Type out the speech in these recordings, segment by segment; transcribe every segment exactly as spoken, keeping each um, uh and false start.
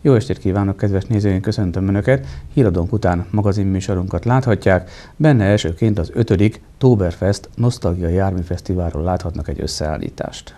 Jó estét kívánok, kedves nézőink, köszöntöm Önöket! Híradónk után magazinműsorunkat láthatják, benne elsőként az ötödik Toberfest Nosztalgia Járműfesztiválról láthatnak egy összeállítást.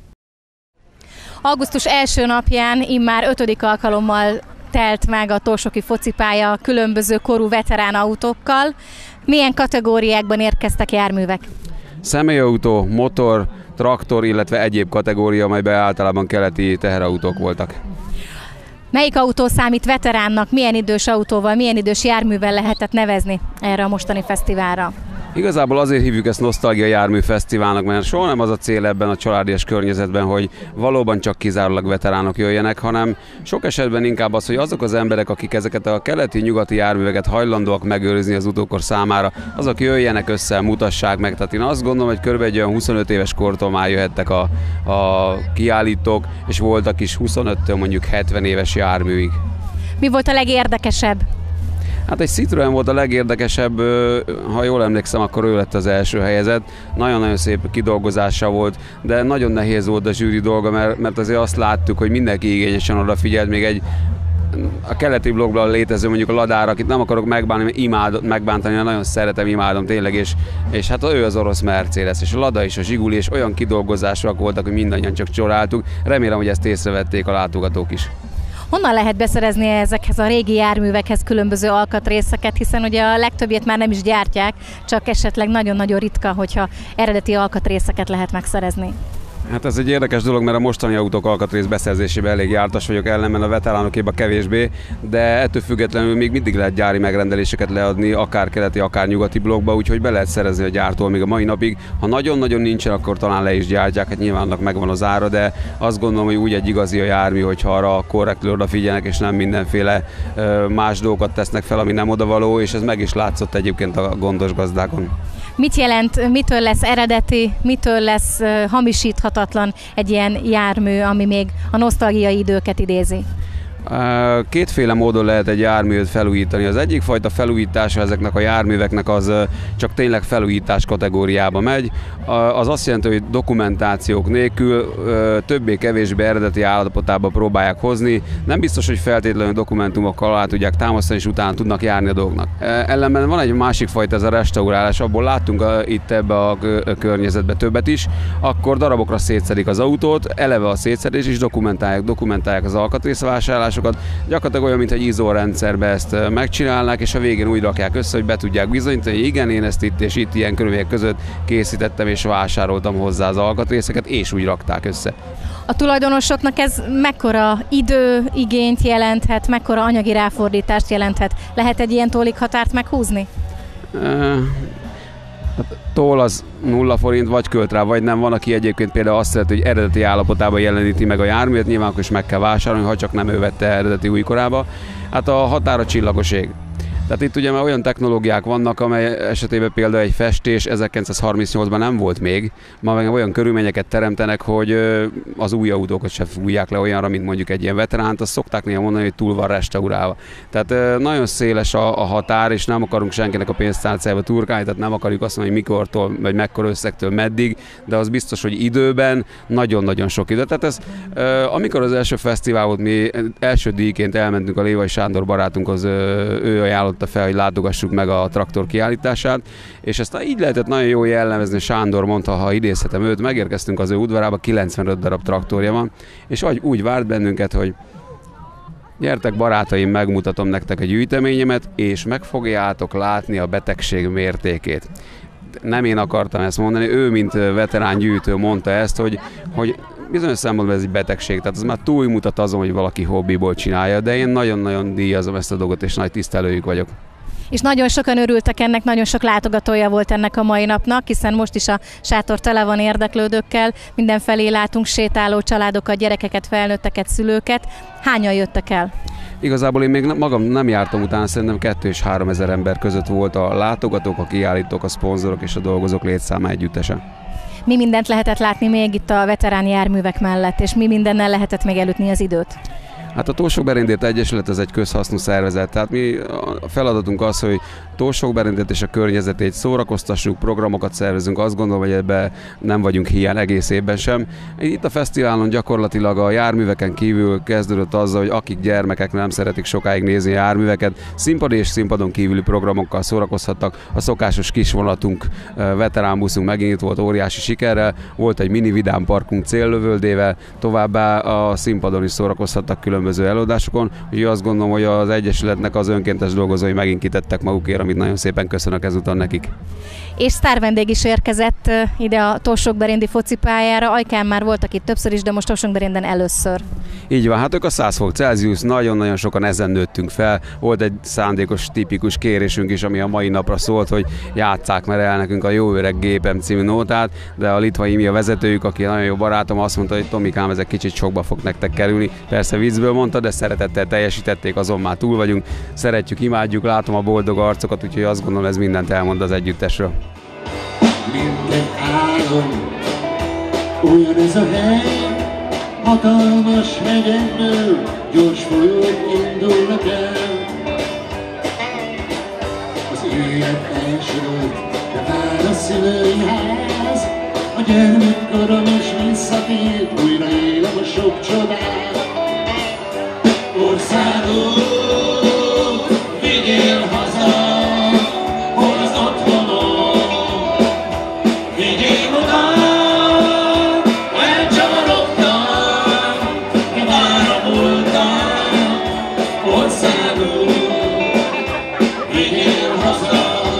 Augusztus első napján immár ötödik alkalommal telt meg a Torsoki focipálya különböző korú veterán autókkal. Milyen kategóriákban érkeztek járművek? Személyautó, motor, traktor, illetve egyéb kategória, amelyben általában keleti teherautók voltak. Melyik autó számít veteránnak, milyen idős autóval, milyen idős járművel lehetett nevezni erre a mostani fesztiválra? Igazából azért hívjuk ezt Nosztalgia Jármű Fesztiválnak, mert soha nem az a cél ebben a családias környezetben, hogy valóban csak kizárólag veteránok jöjjenek, hanem sok esetben inkább az, hogy azok az emberek, akik ezeket a keleti-nyugati járműveket hajlandóak megőrizni az utókor számára, azok jöjjenek össze, mutassák meg. Tehát én azt gondolom, hogy körülbelül egy olyan huszonöt éves kortól már jöhettek a, a kiállítók, és voltak is huszonöttől mondjuk hetven éves járműig. Mi volt a legérdekesebb? Hát egy Citroen volt a legérdekesebb, ha jól emlékszem, akkor ő lett az első helyezett. Nagyon-nagyon szép kidolgozása volt, de nagyon nehéz volt a zsűri dolga, mert, mert azért azt láttuk, hogy mindenki igényesen odafigyelt, még egy a keleti blogban létező mondjuk a Ladára, akit nem akarok megbánni, mert imád, megbántani, mert nagyon szeretem, imádom tényleg, és, és hát ő az orosz Mercedes, és a Lada és a Zsiguli, és olyan kidolgozások voltak, hogy mindannyian csak csodáltuk. Remélem, hogy ezt észrevették a látogatók is. Honnan lehet beszerezni ezekhez a régi járművekhez különböző alkatrészeket, hiszen ugye a legtöbbjét már nem is gyártják, csak esetleg nagyon-nagyon ritka, hogyha eredeti alkatrészeket lehet megszerezni. Hát ez egy érdekes dolog, mert a mostani autók alkatrész beszerzésében elég jártas vagyok, ellenben a veteránokéban kevésbé, de ettől függetlenül még mindig lehet gyári megrendeléseket leadni, akár keleti, akár nyugati blokkba, úgyhogy be lehet szerezni a gyártól még a mai napig. Ha nagyon-nagyon nincsen, akkor talán le is gyártják, hát nyilván annak megvan az ára, de azt gondolom, hogy úgy egy igazi a jármű, hogyha arra korrektül odafigyelnek, és nem mindenféle más dolgokat tesznek fel, ami nem odavaló, és ez meg is látszott egyébként a gondos gazdákon. Mit jelent, mitől lesz eredeti, mitől lesz uh, hamisíthatatlan egy ilyen jármű, ami még a nosztalgiai időket idézi? Kétféle módon lehet egy járművet felújítani. Az egyik fajta felújítása ezeknek a járműveknek az csak tényleg felújítás kategóriába megy. Az azt jelenti, hogy dokumentációk nélkül többé-kevésbé eredeti állapotába próbálják hozni. Nem biztos, hogy feltétlenül dokumentumokkal alá tudják támasztani, és utána tudnak járni a dolgnak. Ellenben van egy másik fajta, ez a restaurálás, abból láttunk itt ebbe a környezetbe többet is. Akkor darabokra szétszedik az autót, eleve a szétszedés is dokumentálják, dokumentálják az alkatrészvásárlást. Gyakorlatilag olyan, mint egy i es o rendszerbe ezt megcsinálnák, és a végén úgy rakják össze, hogy be tudják bizonyítani, hogy igen, én ezt itt és itt ilyen körülmények között készítettem és vásároltam hozzá az alkatrészeket, és úgy rakták össze. A tulajdonosoknak ez mekkora időigényt jelenthet, mekkora anyagi ráfordítást jelenthet? Lehet egy ilyen tólikhatárt meghúzni? Uh... Toll az nulla forint, vagy költ rá, vagy nem. Van, aki egyébként például azt szereti, hogy eredeti állapotában jeleníti meg a járművet, nyilván akkor is meg kell vásárolni, ha csak nem ő vette eredeti újkorába. Hát a határ a csillagos ég. Tehát itt ugye már olyan technológiák vannak, amely esetében például egy festés ezerkilencszázharmincnyolcban nem volt még, ma meg olyan körülményeket teremtenek, hogy az új autókat se fújják le olyanra, mint mondjuk egy ilyen veteránt, azt szokták néha mondani, hogy túl van restaurálva. Tehát nagyon széles a, a határ, és nem akarunk senkinek a pénztárcájába turkálni, tehát nem akarjuk azt mondani, hogy mikortól, vagy mekkora összegtől meddig, de az biztos, hogy időben nagyon-nagyon sok idő. Tehát ez, amikor az első fesztivál volt, mi első díjként elmentünk a Lévai Sándor barátunkhoz, ő ajánlott fel, hogy látogassuk meg a traktor kiállítását, és ezt így lehetett nagyon jól jellemezni. Sándor mondta, ha idézhetem őt, megérkeztünk az ő udvarába, kilencvenöt darab traktorja van, és úgy várt bennünket, hogy gyertek barátaim, megmutatom nektek a gyűjteményemet, és meg fogjátok látni a betegség mértékét. Nem én akartam ezt mondani, ő, mint veterán gyűjtő mondta ezt, hogy, hogy bizonyos szempontból ez egy betegség, tehát ez már túlmutat azon, hogy valaki hobbiból csinálja, de én nagyon-nagyon díjazom ezt a dolgot, és nagy tisztelőjük vagyok. És nagyon sokan örültek ennek, nagyon sok látogatója volt ennek a mai napnak, hiszen most is a sátor tele van érdeklődőkkel, mindenfelé látunk sétáló családokat, gyerekeket, felnőtteket, szülőket. Hányan jöttek el? Igazából én még magam nem jártam utána, szerintem kettő és három ezer ember között volt a látogatók, a kiállítók, a szponzorok és a dolgozók létszáma együttese. Mi mindent lehetett látni még itt a veterán járművek mellett, és mi mindennel lehetett még elütni az időt? Hát a Tórsok-Berendét Egyesület ez egy közhasznú szervezet, tehát mi a feladatunk az, hogy Tórsok-Berendét és a környezetét szórakoztassuk, programokat szervezünk, azt gondolom, hogy ebben nem vagyunk hiány egész évben sem. Itt a fesztiválon gyakorlatilag a járműveken kívül kezdődött azzal, hogy akik gyermekek nem szeretik sokáig nézni a járműveket, színpadi és színpadon kívüli programokkal szórakozhattak. A szokásos kisvonatunk, veteránbuszunk megint volt óriási sikerrel, volt egy mini vidám parkunk céllövöldével, továbbá a színpadon is szórakozhattak különböző előadásokon, úgyhogy azt gondolom, hogy az Egyesületnek az önkéntes dolgozói megint kitettek magukért, amit nagyon szépen köszönök ezúton nekik. És sztárvendég is érkezett ide a Tórsok-Beréndi focipályára. Ajkán már voltak itt többször is, de most Tórsok-Berénden először. Így van, hát ők a száz fok Celsius, nagyon-nagyon sokan ezen nőttünk fel. Volt egy szándékos, tipikus kérésünk is, ami a mai napra szólt, hogy játsszák már el nekünk a Jó öreg gépem című nótát, de a Litvai Imi a vezetőjük, aki nagyon jó barátom, azt mondta, hogy Tomikám, ez egy kicsit sokba fog nektek kerülni. Persze viccből mondta, de szeretettel teljesítették, azon már túl vagyunk. Szeretjük, imádjuk, látom a boldog arcokat, úgyhogy azt gondolom, ez mindent elmond az együttesről. Minden ágon olyan ez a hely, hatalmas hegyenből gyors folyók indulnak el. Az élet elsodort, de vár a szülői ház, a gyermekkorom is visszatér, újra élem a sok csodát. Országom, vigyél haza, hol az otthonom, vigyél oda, elcsavarodtam, de vára voltam. Országom, vigyél haza.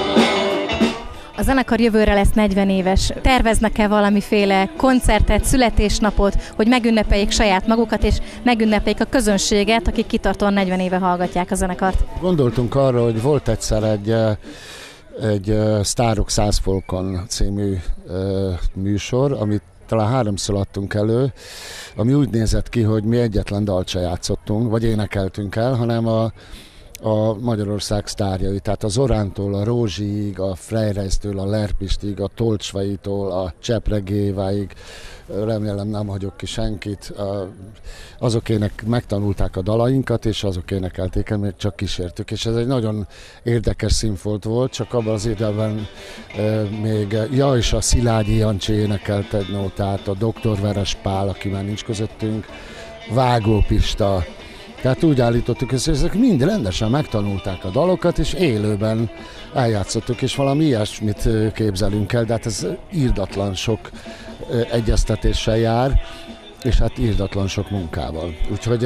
A zenekar jövőre lesz negyven éves. Terveznek-e valamiféle koncertet, születésnapot, hogy megünnepeljék saját magukat, és megünnepeljék a közönséget, akik kitartóan negyven éve hallgatják a zenekart? Gondoltunk arra, hogy volt egyszer egy, egy Sztárok száz Folkon című műsor, amit talán háromszor adtunk elő, ami úgy nézett ki, hogy mi egyetlen dalt se játszottunk, vagy énekeltünk el, hanem a a Magyarország sztárjai, tehát az Orántól, a Rózsiig, a Freyreistől, a Lerpistig, a Tolcsvaitól, a Csepregéváig, remélem nem hagyok ki senkit, azok ének, megtanulták a dalainkat, és azok énekelték el, még csak kísértük, és ez egy nagyon érdekes színfolt volt, csak abban az időben e, még, ja, és a Szilágyi Jancsi énekelt egy nótát, a doktor Veres Pál, aki már nincs közöttünk, Vágó Pista. Tehát úgy állítottuk, hogy ezek mind rendesen megtanulták a dalokat, és élőben eljátszottuk, és valami ilyesmit képzelünk el, de hát ez írdatlan sok egyeztetéssel jár, és hát írdatlan sok munkával. Úgyhogy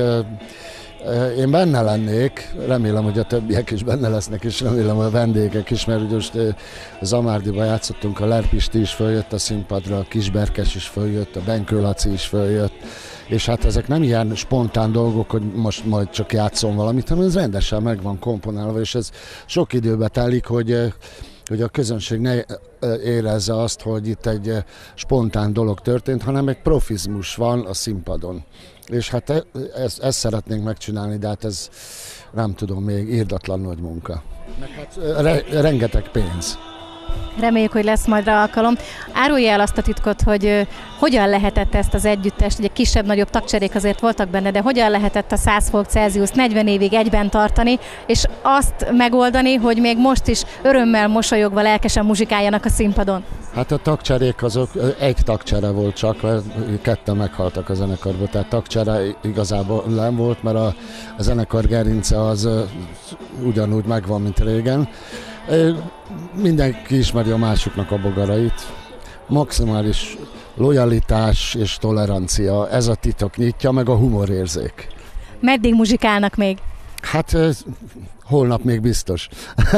én benne lennék, remélem, hogy a többiek is benne lesznek, és remélem, hogy a vendégek is, mert ugye most Zamárdiba játszottunk, a Lerpisti is följött a színpadra, a Kisberkes is följött, a Benkő Laci is följött, és hát ezek nem ilyen spontán dolgok, hogy most majd csak játszom valamit, hanem ez rendesen meg van komponálva, és ez sok időbe telik, hogy, hogy a közönség ne érezze azt, hogy itt egy spontán dolog történt, hanem egy profizmus van a színpadon. És hát ezt, ezt szeretnénk megcsinálni, de hát ez nem tudom, még írdatlan nagy munka. Meg hát re, rengeteg pénz. Reméljük, hogy lesz majd rá alkalom. Árulja el azt a titkot, hogy uh, hogyan lehetett ezt az együttest, ugye kisebb-nagyobb tagcserék azért voltak benne, de hogyan lehetett a száz fok Celsius negyven évig egyben tartani, és azt megoldani, hogy még most is örömmel, mosolyogva, lelkesen muzsikáljanak a színpadon? Hát a tagcserék azok, egy tagcsere volt csak, mert ketten meghaltak a zenekarban, tehát tagcsere igazából nem volt, mert a, a zenekar gerince az uh, ugyanúgy megvan, mint régen. Mindenki ismeri a másiknak a bogarait. Maximális lojalitás és tolerancia, ez a titok nyitja, meg a humorérzék. Meddig muzsikálnak még? Hát holnap még biztos.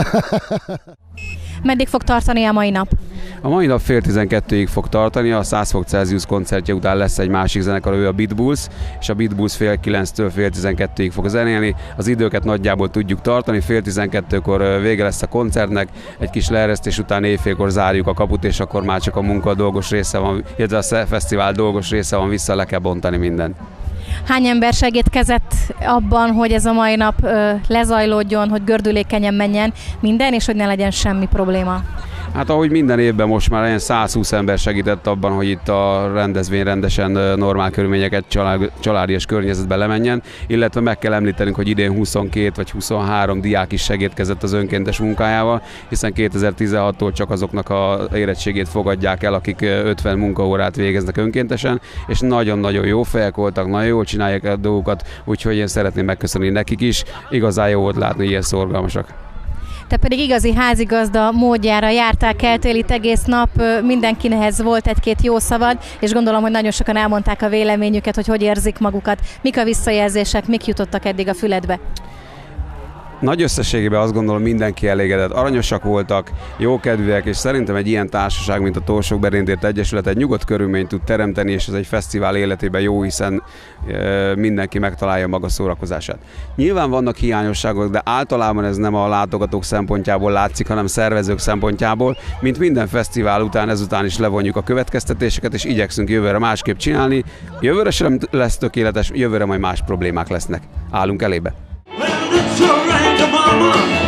Meddig fog tartani a mai nap? A mai nap fél tizenkettőig fog tartani, a száz fok Celsius koncertje után lesz egy másik zenekar, ő a Beat Bulls, és a Beat Bulls fél kilenctől fél tizenkettőig fog zenélni. Az időket nagyjából tudjuk tartani, fél tizenkettőkor vége lesz a koncertnek, egy kis leeresztés után éjfélkor zárjuk a kaput, és akkor már csak a munka dolgos része van, illetve a fesztivál dolgos része van, vissza le kell bontani mindent. Hány ember segítkezett abban, hogy ez a mai nap ö, lezajlódjon, hogy gördülékenyen menjen minden, és hogy ne legyen semmi probléma? Hát ahogy minden évben most már ilyen százhúsz ember segített abban, hogy itt a rendezvény rendesen normál körülményeket, család, családias környezetben lemenjen, illetve meg kell említenünk, hogy idén huszonkét vagy huszonhárom diák is segítkezett az önkéntes munkájával, hiszen kétezer-tizenhattól csak azoknak az érettségét fogadják el, akik ötven munkaórát végeznek önkéntesen, és nagyon-nagyon jó fejek voltak, nagyon jól csinálják a dolgokat, úgyhogy én szeretném megköszönni nekik is, igazán jó volt látni, hogy ilyen szorgalmasak. Te pedig igazi házigazda módjára jártál, keltél itt egész nap, mindenkinehez volt egy-két jó szavad, és gondolom, hogy nagyon sokan elmondták a véleményüket, hogy hogy érzik magukat. Mik a visszajelzések, mik jutottak eddig a füledbe? Nagy összességében azt gondolom, mindenki elégedett, aranyosak voltak, jókedvűek, és szerintem egy ilyen társaság, mint a Torsok Berendért Egyesület egy nyugodt körülményt tud teremteni, és ez egy fesztivál életében jó, hiszen e, mindenki megtalálja maga szórakozását. Nyilván vannak hiányosságok, de általában ez nem a látogatók szempontjából látszik, hanem szervezők szempontjából. Mint minden fesztivál után, ezután is levonjuk a következtetéseket, és igyekszünk jövőre másképp csinálni. Jövőre sem lesz tökéletes, jövőre majd más problémák lesznek. Állunk elébe. Well, it's all right, mama.